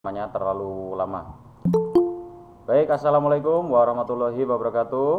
Namanya terlalu lama. Baik, assalamualaikum warahmatullahi wabarakatuh.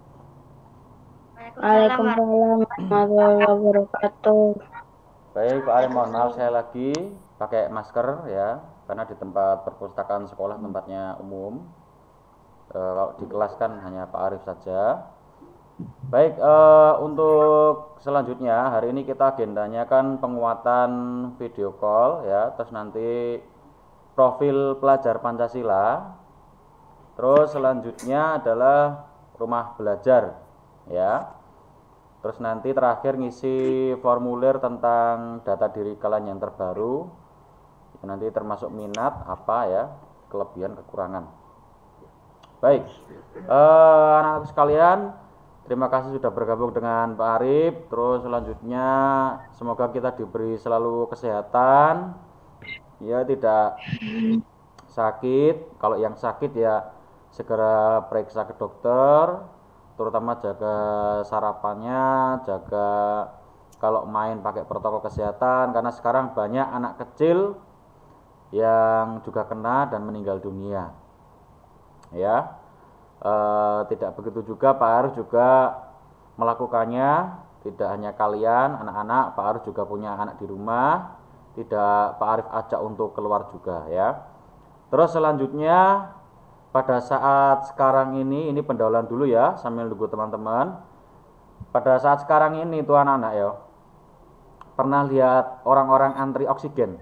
Waalaikumsalam warahmatullahi wabarakatuh. Baik, Pak Arif, mohon maaf saya lagi pakai masker ya, karena di tempat perpustakaan sekolah tempatnya umum. Kalau di kelas kan hanya Pak Arif saja. Baik, untuk selanjutnya hari ini kita agendanya kan penguatan video call ya, terus nanti profil pelajar Pancasila, terus selanjutnya adalah rumah belajar ya. Terus nanti terakhir ngisi formulir tentang data diri kalian yang terbaru. Nanti termasuk minat apa ya, kelebihan kekurangan. Baik, anak-anak sekalian, terima kasih sudah bergabung dengan Pak Arif. Terus selanjutnya semoga kita diberi selalu kesehatan, ya tidak sakit. Kalau yang sakit ya segera periksa ke dokter, terutama jaga sarapannya, jaga kalau main pakai protokol kesehatan, karena sekarang banyak anak kecil yang juga kena dan meninggal dunia ya. Tidak begitu juga Pak Arif juga melakukannya, tidak hanya kalian anak-anak, Pak Arif juga punya anak di rumah, tidak Pak Arif ajak untuk keluar juga ya. Terus selanjutnya pada saat sekarang ini pendahuluan dulu ya, sambil nunggu teman-teman. Pada saat sekarang ini tuh anak-anak ya, pernah lihat orang-orang antri oksigen?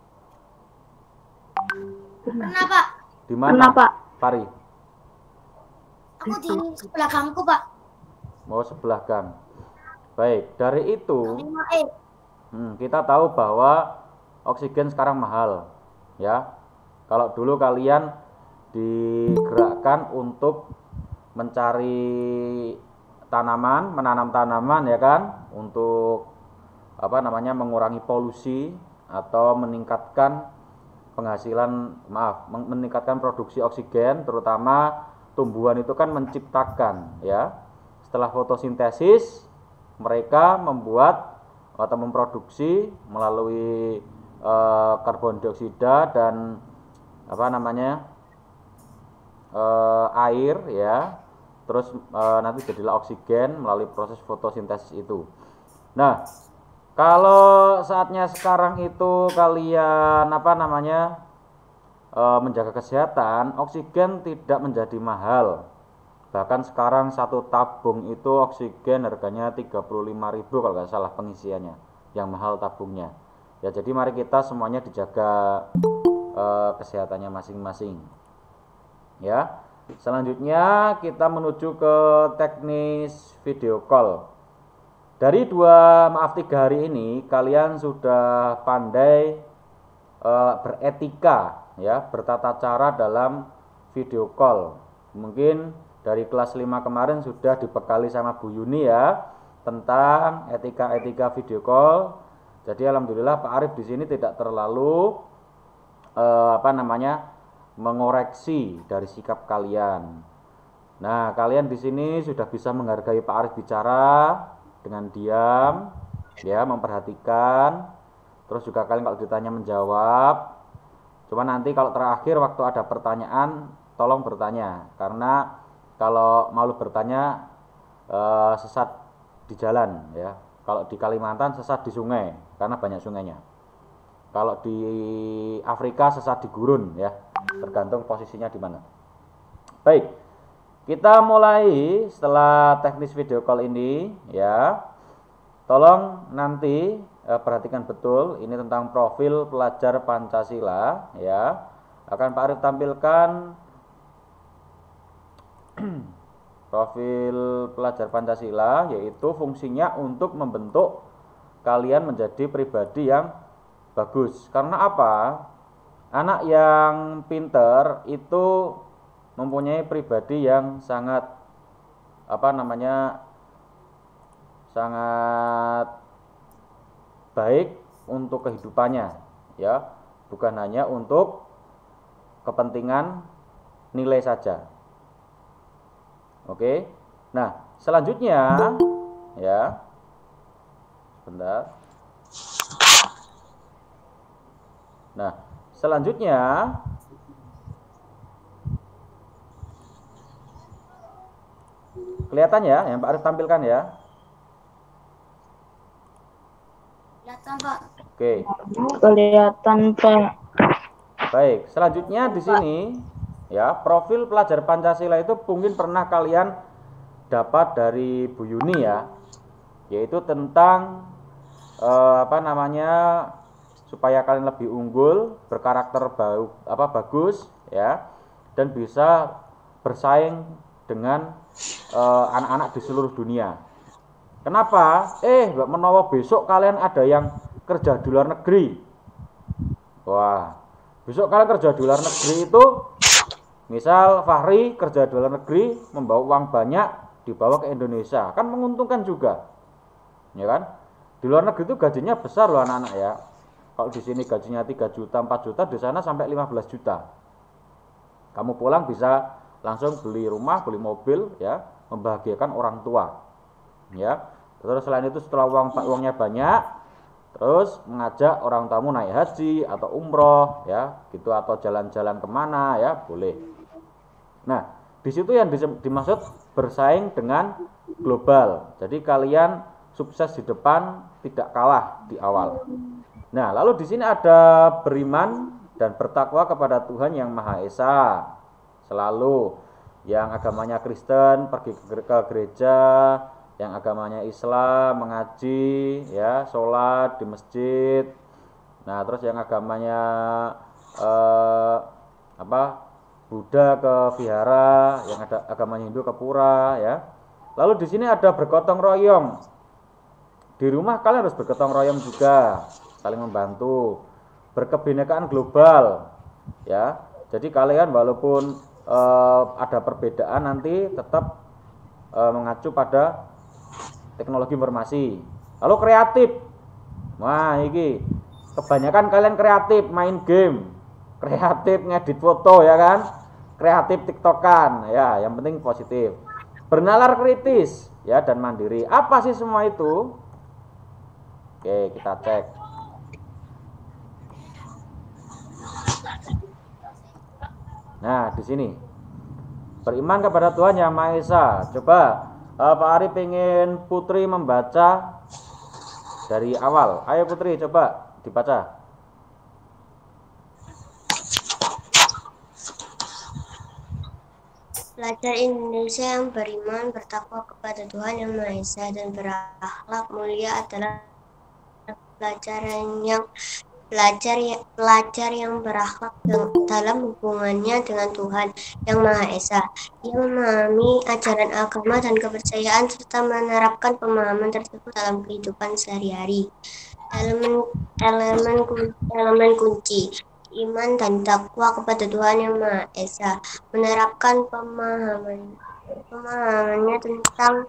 Pernah, Pak. Di mana, Pak? Pari? Aku di sebelah gangku, Pak. Mau sebelah gang. Baik, dari itu 5E. kita tahu bahwa oksigen sekarang mahal ya. Kalau dulu kalian digerakkan untuk mencari tanaman, menanam tanaman ya kan, untuk apa namanya, mengurangi polusi atau meningkatkan penghasilan, meningkatkan produksi oksigen, terutama tumbuhan itu kan menciptakan ya. Setelah fotosintesis mereka membuat atau memproduksi melalui karbon dioksida dan apa namanya, air ya. Terus nanti jadilah oksigen melalui proses fotosintesis itu. Nah, kalau saatnya sekarang itu kalian apa namanya, menjaga kesehatan, oksigen tidak menjadi mahal. Bahkan sekarang satu tabung itu oksigen harganya 35.000 kalau nggak salah pengisiannya, yang mahal tabungnya. Ya jadi mari kita semuanya dijaga kesehatannya masing-masing. Ya. Selanjutnya kita menuju ke teknis video call. Dari 3 hari ini kalian sudah pandai beretika ya, bertata cara dalam video call. Mungkin dari kelas 5 kemarin sudah dibekali sama Bu Yuni ya tentang etika-etika video call. Jadi alhamdulillah Pak Arif di sini tidak terlalu apa namanya, mengoreksi dari sikap kalian. Nah, kalian di sini sudah bisa menghargai Pak Arif bicara dengan diam, ya, memperhatikan. Terus juga kalian kalau ditanya menjawab. Cuma nanti kalau terakhir waktu ada pertanyaan, tolong bertanya, karena kalau malu bertanya sesat di jalan ya. Kalau di Kalimantan sesat di sungai karena banyak sungainya. Kalau di Afrika sesat di gurun ya, tergantung posisinya di mana. Baik, kita mulai setelah teknis video call ini ya. Tolong nanti perhatikan betul, ini tentang profil pelajar Pancasila ya. Akan Pak Arif tampilkan profil pelajar Pancasila, yaitu fungsinya untuk membentuk kalian menjadi pribadi yang bagus. Karena apa? Anak yang pinter itu mempunyai pribadi yang sangat apa namanya, sangat baik untuk kehidupannya ya, bukan hanya untuk kepentingan nilai saja. Oke. Nah, selanjutnya ya. Sebentar. Nah, selanjutnya Kelihatan ya yang Pak Arif tampilkan ya? Kelihatan, Pak. Oke. Kelihatan, Pak. Baik, selanjutnya di sini ya, profil pelajar Pancasila itu mungkin pernah kalian dapat dari Bu Yuni ya, yaitu tentang supaya kalian lebih unggul, berkarakter bagus ya, dan bisa bersaing dengan anak-anak di seluruh dunia. Kenapa? Menawa besok kalian ada yang kerja di luar negeri. Wah, besok kalian kerja di luar negeri itu, misal Fahri kerja di luar negeri, membawa uang banyak, dibawa ke Indonesia, kan menguntungkan juga, ya kan? Di luar negeri itu gajinya besar loh anak-anak ya. Kalau di sini gajinya 3 juta, 4 juta, di sana sampai 15 juta. Kamu pulang bisa langsung beli rumah, beli mobil, ya, membahagiakan orang tua, ya. Terus selain itu setelah uangnya banyak, terus mengajak orang tamu naik haji atau umroh ya gitu, atau jalan-jalan kemana ya boleh. Nah di situ yang dimaksud bersaing dengan global, jadi kalian sukses di depan, tidak kalah di awal. Nah lalu di sini ada beriman dan bertakwa kepada Tuhan yang Maha Esa selalu, yang agamanya Kristen pergi ke gereja, yang agamanya Islam mengaji ya, sholat di masjid. Nah terus yang agamanya Buddha ke vihara, yang ada agamanya Hindu ke pura ya. Lalu di sini ada bergotong royong. Di rumah kalian harus bergotong royong juga, saling membantu. Berkebinekaan global ya. Jadi kalian walaupun ada perbedaan nanti tetap mengacu pada teknologi informasi. Lalu kreatif. Wah, ini kebanyakan kalian kreatif, main game, kreatif ngedit foto ya kan, kreatif tiktokan ya, yang penting positif. Bernalar kritis ya dan mandiri. Apa sih semua itu? Oke, kita cek. Nah, di sini beriman kepada Tuhan Yang Maha Esa. Coba Pak Ari pengen Putri membaca dari awal. Ayo Putri, coba dibaca. Pelajar Indonesia yang beriman, bertakwa kepada Tuhan Yang Maha Esa dan berakhlak mulia adalah pelajar yang berakhlak dalam hubungannya dengan Tuhan Yang Maha Esa. Ia memahami ajaran agama dan kepercayaan serta menerapkan pemahaman tersebut dalam kehidupan sehari-hari. Elemen kunci iman dan takwa kepada Tuhan Yang Maha Esa, menerapkan pemahamannya tentang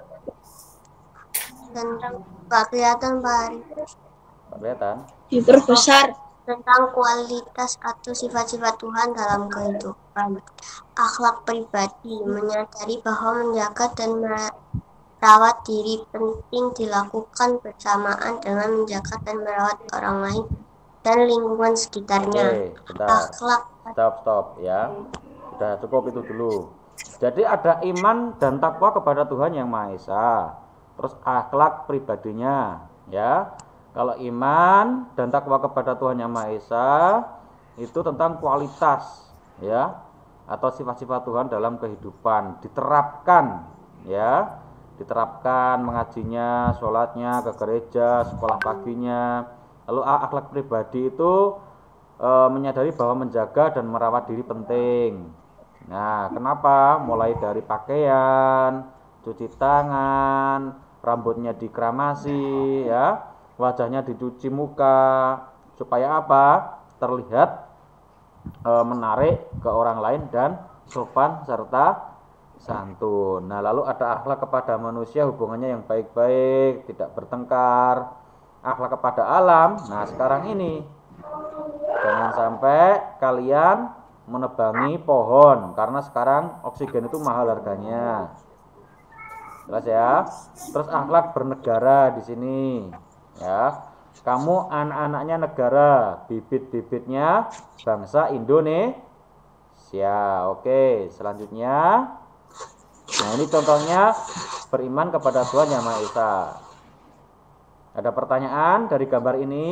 kelihatan Pak. Kelihatan? Diperbesar. Tentang kualitas atau sifat-sifat Tuhan dalam kehidupan. Akhlak pribadi, menyadari bahwa menjaga dan merawat diri penting dilakukan bersamaan dengan menjaga dan merawat orang lain dan lingkungan sekitarnya. Oke, bentar. Stop ya. Udah cukup itu dulu. Jadi ada iman dan takwa kepada Tuhan Yang Maha Esa. Terus akhlak pribadinya ya. Kalau iman dan takwa kepada Tuhan Yang Maha Esa itu tentang kualitas ya, atau sifat-sifat Tuhan dalam kehidupan, diterapkan ya, diterapkan mengajinya, sholatnya, ke gereja, sekolah paginya. Lalu akhlak pribadi itu menyadari bahwa menjaga dan merawat diri penting. Nah, kenapa? Mulai dari pakaian, cuci tangan, rambutnya dikramasi ya, wajahnya dicuci muka, supaya apa? Terlihat menarik ke orang lain dan sopan serta santun. Nah, lalu ada akhlak kepada manusia, hubungannya yang baik-baik, tidak bertengkar. Akhlak kepada alam. Nah, sekarang ini jangan sampai kalian menebangi pohon, karena sekarang oksigen itu mahal harganya. Jelas ya? Terus akhlak bernegara di sini. Ya, kamu anak-anaknya negara, bibit-bibitnya bangsa Indonesia. Oke, selanjutnya Nah, ini contohnya beriman kepada Tuhan Yang Maha Esa. Ada pertanyaan dari gambar ini?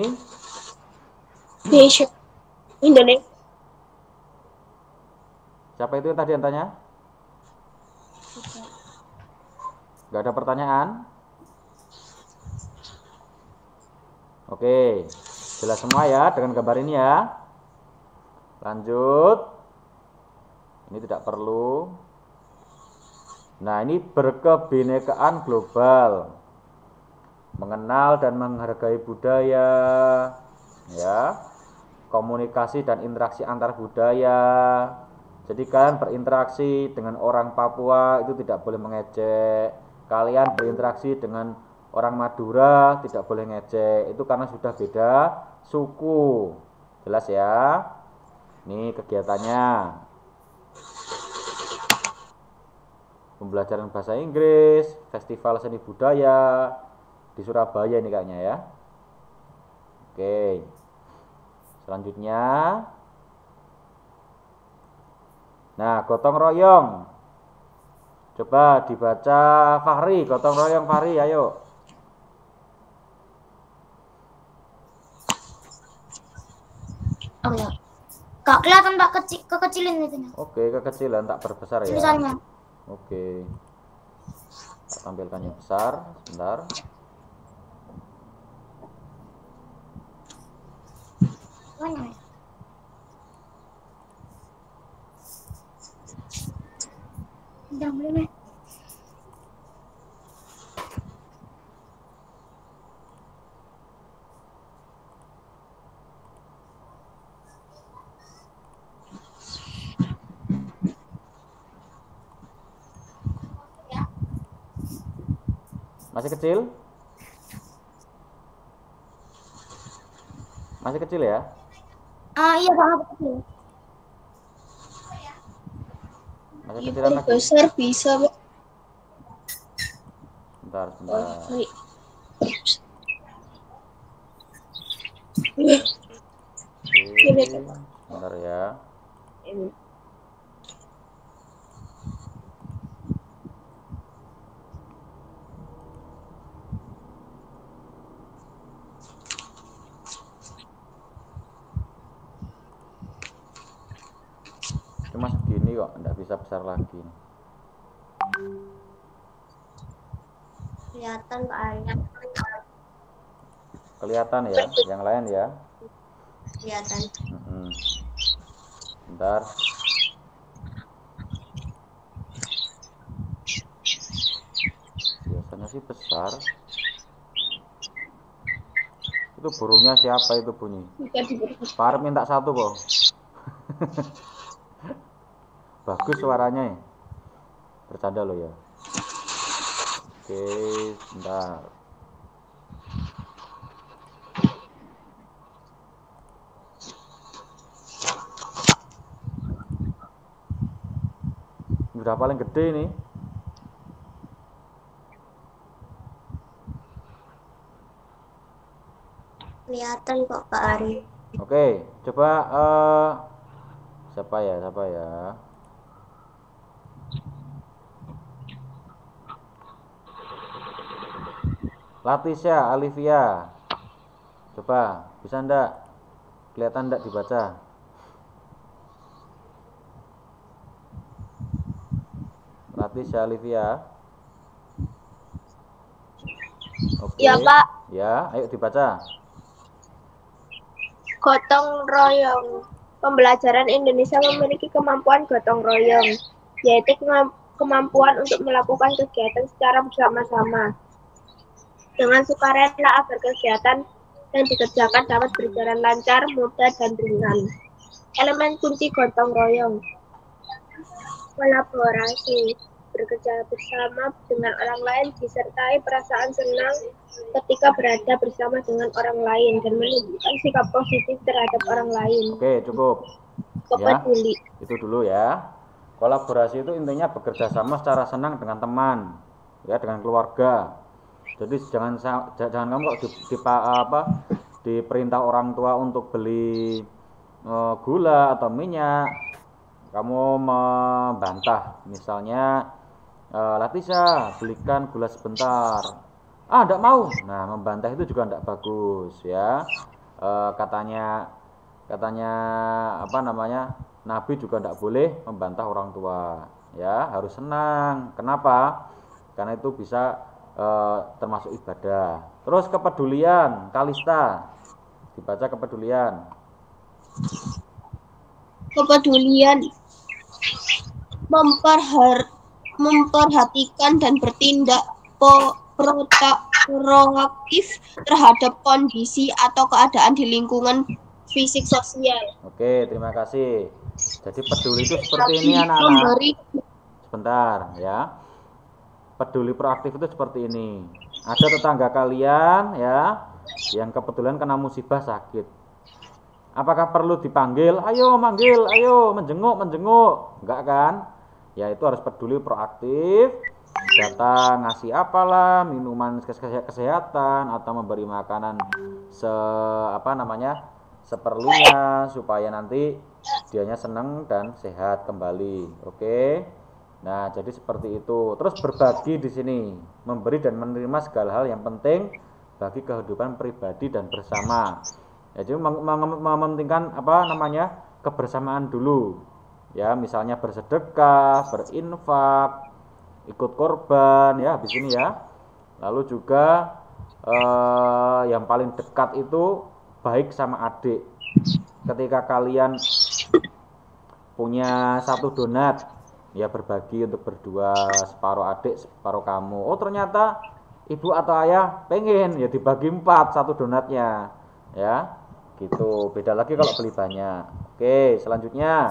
Indonesia. Siapa itu yang tadi yang tanya? Gak ada pertanyaan? Oke, jelas semua ya dengan gambar ini ya. Lanjut. Ini tidak perlu. Nah, ini berkebinekaan global. Mengenal dan menghargai budaya, ya. Komunikasi dan interaksi antar budaya. Jadi kalian berinteraksi dengan orang Papua itu tidak boleh mengejek. Kalian berinteraksi dengan orang Madura tidak boleh ngejek. Itu karena sudah beda suku. Jelas ya? Ini kegiatannya. Pembelajaran bahasa Inggris, festival seni budaya di Surabaya ini kayaknya ya. Oke. Selanjutnya. Nah, gotong royong. Coba dibaca Fahri, gotong royong Fahri, ayo. Oh ya. Gak kelihatan Pak, kekecilin itu. Oke, kekecilan tak perbesar ya. Tulisannya. Oke. Tak tampilkan yang besar, sebentar. Mana? Udah boleh, Mas. Masih kecil? Masih kecil ya? Iya Pak, betul. Masih kecilan lagi? Besar bisa, Pak. Bentar, sebentar. Oke, sebentar ya. Cuma segini kok, enggak bisa besar lagi. Kelihatan Pak Arif. Kelihatan ya, yang lain ya. Kelihatan. Bentar. Biasanya sih besar. Itu burungnya siapa itu bunyi? Pak minta satu kok. Bagus suaranya ya. Bercanda loh ya. Oke, sebentar. Udah paling gede nih. Kelihatan kok Pak Arif. Oke, coba siapa ya? Latisha, Alivia. Coba, bisa ndak? Kelihatan ndak dibaca? Latisha, Alivia. Oke. Ya, Pak. Ya, ayo dibaca. Gotong royong. Pembelajaran Indonesia memiliki kemampuan gotong royong, yaitu kemampuan untuk melakukan kegiatan secara bersama-sama. Dengan sukarela agar kegiatan yang dikerjakan dapat berjalan lancar, mudah, dan ringan. Elemen kunci gotong royong. Kolaborasi, bekerja bersama dengan orang lain, disertai perasaan senang ketika berada bersama dengan orang lain dan menunjukkan sikap positif terhadap orang lain. Oke, cukup. Ya, Peduli. itu dulu ya. Kolaborasi itu intinya bekerja sama secara senang dengan teman, ya, dengan keluarga. Jadi jangan kamu kok diperintah orang tua untuk beli gula atau minyak, kamu membantah. Misalnya Latisha, belikan gula sebentar. Enggak mau. Nah, membantah itu juga enggak bagus ya. Katanya apa namanya? Nabi juga enggak boleh membantah orang tua. Ya, harus senang. Kenapa? Karena itu bisa termasuk ibadah. Terus kepedulian, Kalista. Dibaca kepedulian. Kepedulian memperhatikan dan bertindak proaktif terhadap kondisi atau keadaan di lingkungan fisik sosial. Oke, terima kasih. Jadi peduli itu seperti ini anak-anak. Sebentar ya. Peduli proaktif itu seperti ini. Ada tetangga kalian ya yang kebetulan kena musibah sakit. Apakah perlu dipanggil? Ayo manggil, ayo menjenguk. Enggak kan? Ya itu harus peduli proaktif. Datang ngasih apalah, minuman kesehatan atau memberi makanan seperlunya supaya nanti dianya senang dan sehat kembali. Oke. Nah, jadi seperti itu. Terus berbagi di sini, memberi dan menerima segala hal yang penting bagi kehidupan pribadi dan bersama. Ya, jadi mementingkan kebersamaan dulu. Ya, misalnya bersedekah, berinfak, ikut korban ya habis ini ya. Lalu juga yang paling dekat itu baik sama adik. Ketika kalian punya satu donat, ya berbagi untuk berdua, separuh adik, separuh kamu. Oh ternyata ibu atau ayah pengen, ya dibagi 4 satu donatnya, ya gitu. Beda lagi kalau beli banyak. Oke, selanjutnya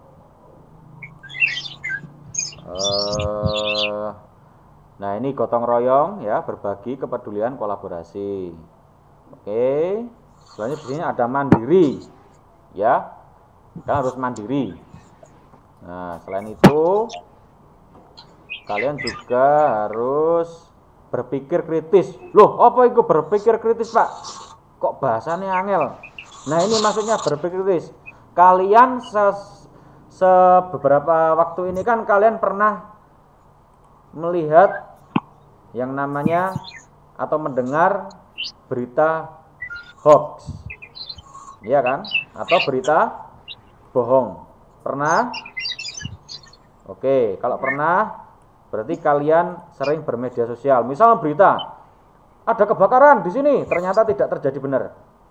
nah ini gotong royong ya, berbagi, kepedulian, kolaborasi. Oke, selanjutnya di sini ada mandiri ya, kalian harus mandiri. Nah selain itu kalian juga harus berpikir kritis. Loh apa itu berpikir kritis pak? Kok bahasanya angel? Nah ini maksudnya berpikir kritis. Kalian beberapa waktu ini kan kalian pernah melihat yang namanya atau mendengar berita hoax, iya kan? Atau berita bohong. Pernah? Oke, kalau pernah berarti kalian sering bermedia sosial. Misal berita ada kebakaran di sini, ternyata tidak terjadi benar.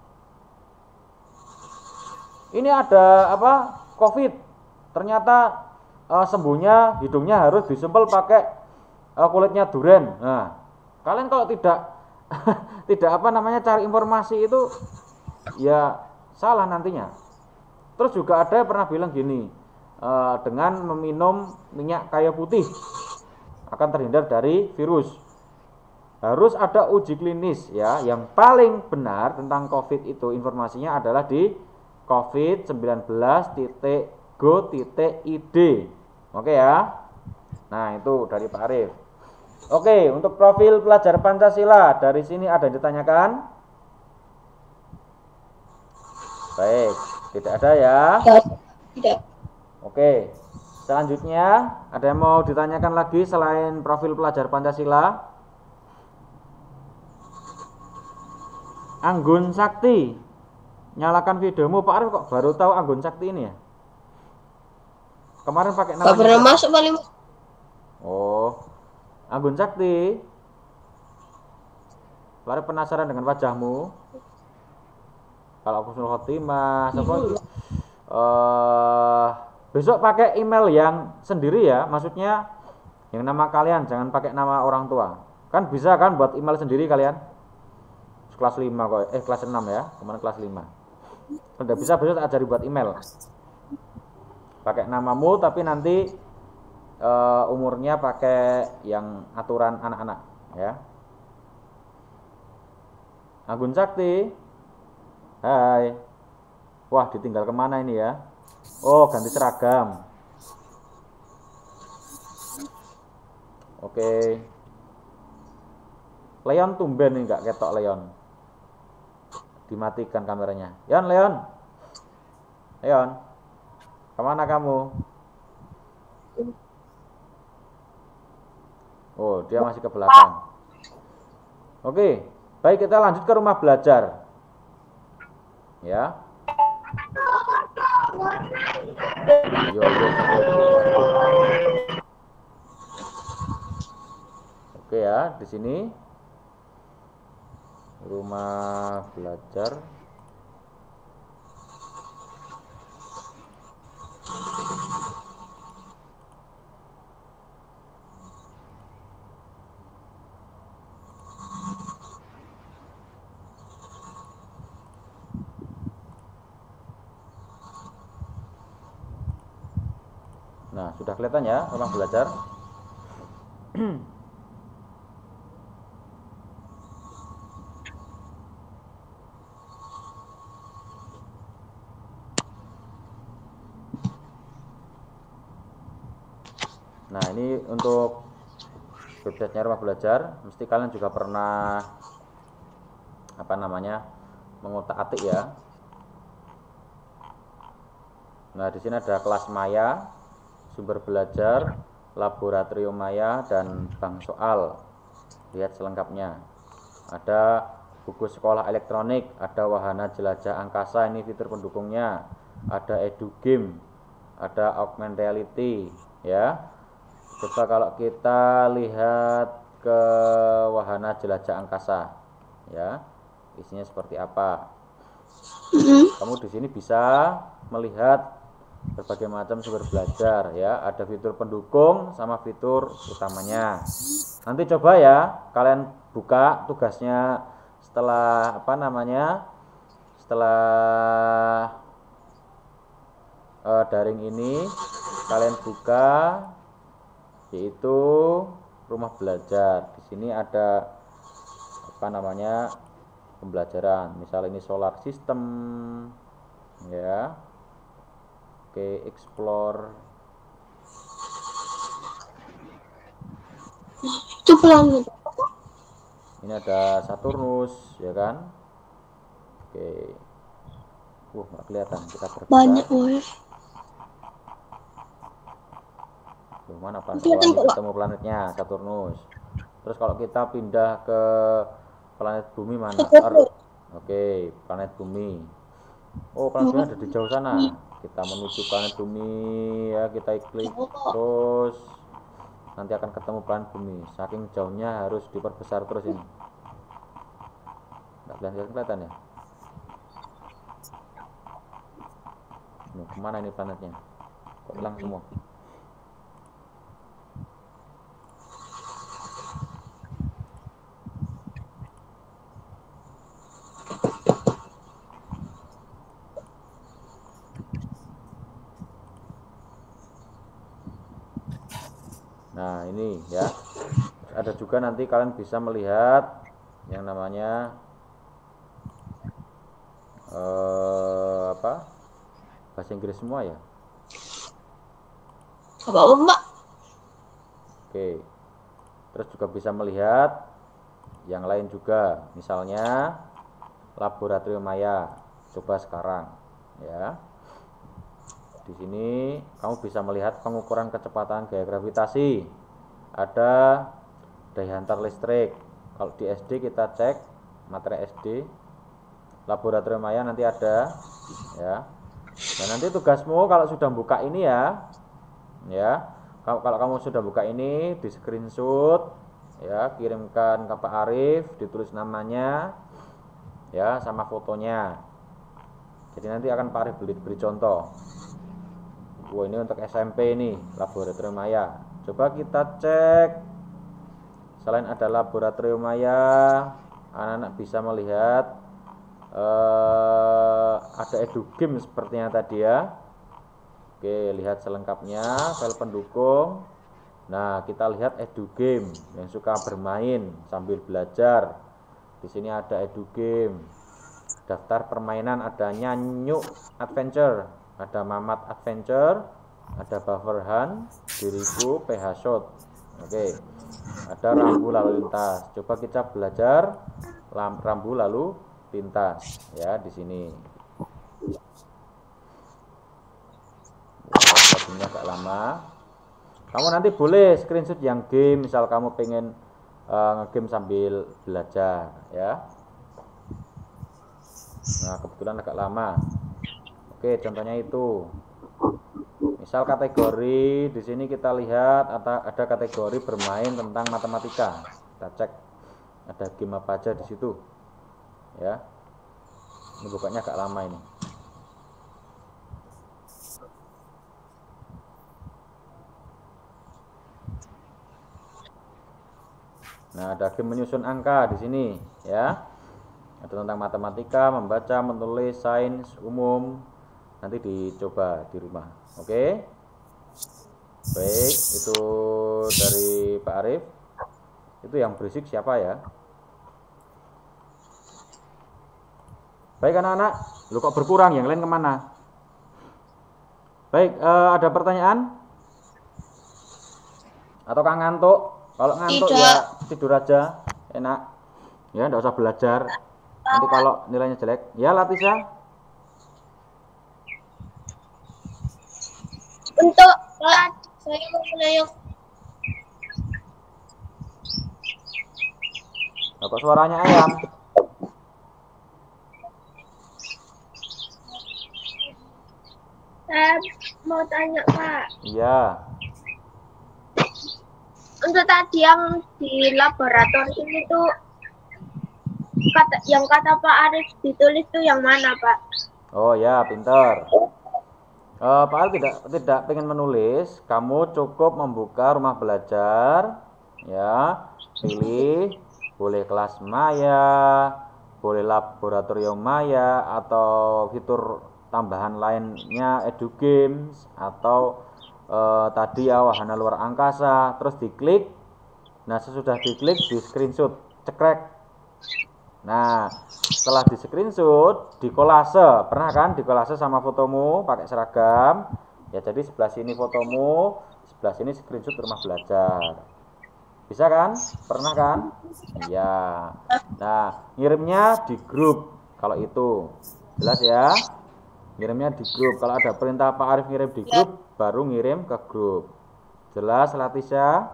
Ini ada COVID, ternyata sembuhnya hidungnya harus disempel pakai kulitnya duren. Nah, kalian kalau tidak cari informasi itu ya salah nantinya. Terus juga ada yang pernah bilang gini, dengan meminum minyak kayu putih akan terhindar dari virus. Harus ada uji klinis ya. Yang paling benar tentang COVID itu informasinya adalah di covid19.go.id. Oke ya. Nah, itu dari Pak Arif. Oke, untuk profil pelajar Pancasila dari sini ada yang ditanyakan? Baik, tidak ada ya? Tidak. Oke, selanjutnya ada yang mau ditanyakan lagi selain profil pelajar Pancasila? Anggun Sakti, nyalakan videomu. Pak Arif kok baru tahu Anggun Sakti ini ya? Kemarin pakai nama. Gak pernah masuk paling. Oh, Anggun Sakti. Pak Arif penasaran dengan wajahmu. Kalau aku suruh Khotimah, besok pakai email yang sendiri ya, maksudnya yang nama kalian, jangan pakai nama orang tua. Kan bisa kan buat email sendiri kalian? Kelas 5 kok, kelas 6 ya, kemarin kelas 5. Kalau bisa besok ajari buat email. Pakai namamu tapi nanti umurnya pakai yang aturan anak-anak ya. Anggun Sakti. Hai. Wah, ditinggal kemana ini ya? Oh, ganti seragam. Oke. Leon tumben nih, nggak ketok Leon. Dimatikan kameranya. Leon. Kemana kamu? Oh, dia masih ke belakang. Oke, baik, kita lanjut ke rumah belajar. Ya. Yo. Oke ya, di sini rumah belajar. Nah, sudah kelihatan ya rumah belajar. Nah, ini untuk websitenya rumah belajar. Mesti kalian juga pernah mengutak-atik ya. Nah, di sini ada kelas maya, sumber belajar, laboratorium maya, dan bank soal. Lihat selengkapnya. Ada buku sekolah elektronik, ada wahana jelajah angkasa, ini fitur pendukungnya. Ada edu game, ada augmented reality, ya. Coba kalau kita lihat ke wahana jelajah angkasa, ya, isinya seperti apa. Kamu di sini bisa melihat berbagai macam sumber belajar, ya. Ada fitur pendukung sama fitur utamanya. Nanti coba ya, kalian buka tugasnya setelah daring ini, kalian buka yaitu rumah belajar. Di sini ada pembelajaran. Misal ini solar system, ya. Oke, explore. Itu pelan. Ini ada Saturnus, ya kan? Oke. Nggak kelihatan. Kita bergerak. Banyak woi. Mana planet? Oh, ini ketemu planetnya Saturnus. Terus kalau kita pindah ke planet bumi mana? Oke, planet bumi. Oh, planet bumi ada di jauh sana. Kita menuju planet bumi, ya, kita klik terus nanti akan ketemu planet bumi. Saking jauhnya harus diperbesar terus ini. Nggak kelihatan ya? Kemana ini planetnya? Kok hilang semua? Nah, ini ya. Ada juga nanti kalian bisa melihat yang namanya bahasa Inggris semua ya. Apa Mbak? Oke. Terus juga bisa melihat yang lain juga. Misalnya laboratorium maya. Coba sekarang ya. Di sini kamu bisa melihat pengukuran kecepatan gaya gravitasi. Ada daya hantar listrik. Kalau di SD kita cek materi SD. Laboratorium maya nanti ada, ya. Dan nanti tugasmu kalau sudah buka ini ya. Kalau kamu sudah buka ini, di screenshot, ya, kirimkan ke Pak Arif, ditulis namanya, ya, sama fotonya. Jadi nanti akan Pak Arif beri contoh. Wah, ini untuk SMP ini, laboratorium maya. Coba kita cek. Selain ada laboratorium maya, anak-anak bisa melihat ada edu game sepertinya tadi ya. Oke, lihat selengkapnya, file pendukung. Nah, kita lihat edu game yang suka bermain sambil belajar. Di sini ada edu game. Daftar permainan ada Nyanyuk Adventure, ada Mamat Adventure, ada Buffer Hunt, Diriku, PH Shot. Oke. Ada rambu lalu lintas. Coba kita belajar rambu lalu lintas ya di sini. Waktunya agak lama. Kamu nanti boleh screenshot yang game, misal kamu pengen ngegame sambil belajar ya. Nah, kebetulan agak lama. Oke, contohnya itu. Misal kategori di sini kita lihat ada kategori bermain tentang matematika. Kita cek ada game apa aja di situ. Ya. Ini bukanya agak lama ini. Nah, ada game menyusun angka di sini, ya. Ada tentang matematika, membaca, menulis, sains umum. Nanti dicoba di rumah. Oke. Baik, itu dari Pak Arif. Itu yang berisik siapa ya? Baik anak-anak, lu kok berkurang, yang lain kemana? Baik, ada pertanyaan? Atau kan ngantuk? Kalau ngantuk Tidak. ya tidur aja, enak. Ya, enggak usah belajar. Nanti kalau nilainya jelek, ya Latisha. Untuk Pak, saya mau menanya. Kok suaranya ayam? Saya mau tanya Pak. Iya. Untuk tadi yang di laboratorium itu yang kata Pak Arif ditulis itu yang mana Pak? Oh ya, pintar. Pak Arif tidak pengen menulis, kamu cukup membuka rumah belajar, ya, pilih, boleh kelas maya, boleh laboratorium maya, atau fitur tambahan lainnya, edu games, atau tadi ya wahana luar angkasa, terus diklik. Nah, sesudah diklik di screenshot, cekrek. Nah, setelah di screenshot, di kolase, pernah kan di kolase sama fotomu pakai seragam? Ya, jadi sebelah sini fotomu, sebelah sini screenshot rumah belajar. Bisa kan? Pernah kan? Iya. Nah, ngirimnya di grup kalau itu. Jelas ya? Ngirimnya di grup. Kalau ada perintah Pak Arif ngirim di grup, baru ngirim ke grup. Jelas Latisha?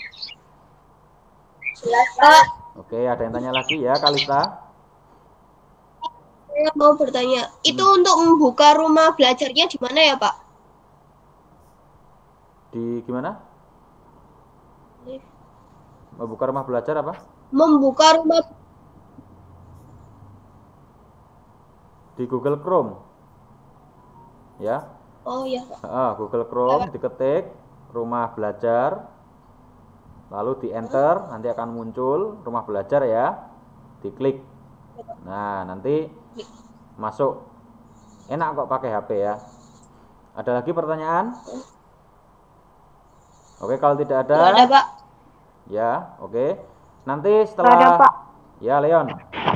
Jelas Pak. Oke, ada yang tanya lagi ya, Kalista? Saya mau bertanya, itu untuk membuka rumah belajarnya di mana ya, Pak? Di gimana? Membuka rumah belajar apa? Membuka rumah Di Google Chrome. Ya. Oh ya, Pak. Google Chrome diketik rumah belajar, lalu di enter, nanti akan muncul rumah belajar ya, diklik. Nah, nanti masuk. Enak kok pakai HP ya. Ada lagi pertanyaan? Oke, kalau tidak ada, Tidak ada, Pak. ya, oke. Nanti setelah Ada, Pak. Ya, Leon.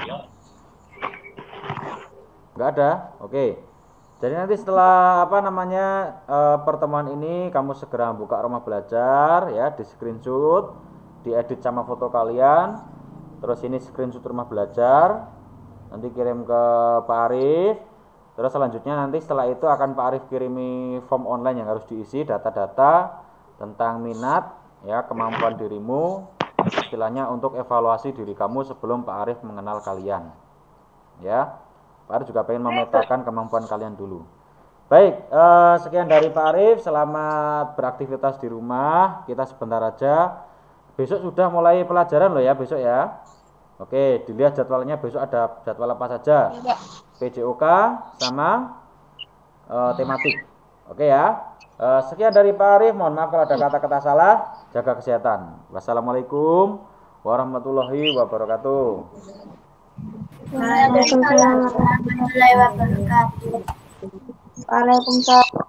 Nggak ada, oke. Jadi nanti setelah pertemuan ini kamu segera buka rumah belajar ya, di screenshot, diedit sama foto kalian, terus ini screenshot rumah belajar, nanti kirim ke Pak Arif, terus selanjutnya nanti setelah itu akan Pak Arif kirimi form online yang harus diisi data-data tentang minat ya, kemampuan dirimu, istilahnya untuk evaluasi diri kamu sebelum Pak Arif mengenal kalian ya. Pak Arif juga pengen memetakan kemampuan kalian dulu. Baik, sekian dari Pak Arif. Selamat beraktivitas di rumah. Kita sebentar aja. Besok sudah mulai pelajaran loh ya, besok ya. Oke, dilihat jadwalnya, besok ada jadwal apa saja. Ya, Pak. PJOK sama tematik. Oke ya. Sekian dari Pak Arif. Mohon maaf kalau ada kata-kata salah. Jaga kesehatan. Wassalamualaikum warahmatullahi wabarakatuh. Waalaikumsalam warahmatullahi wabarakatuh. Waalaikumsalam.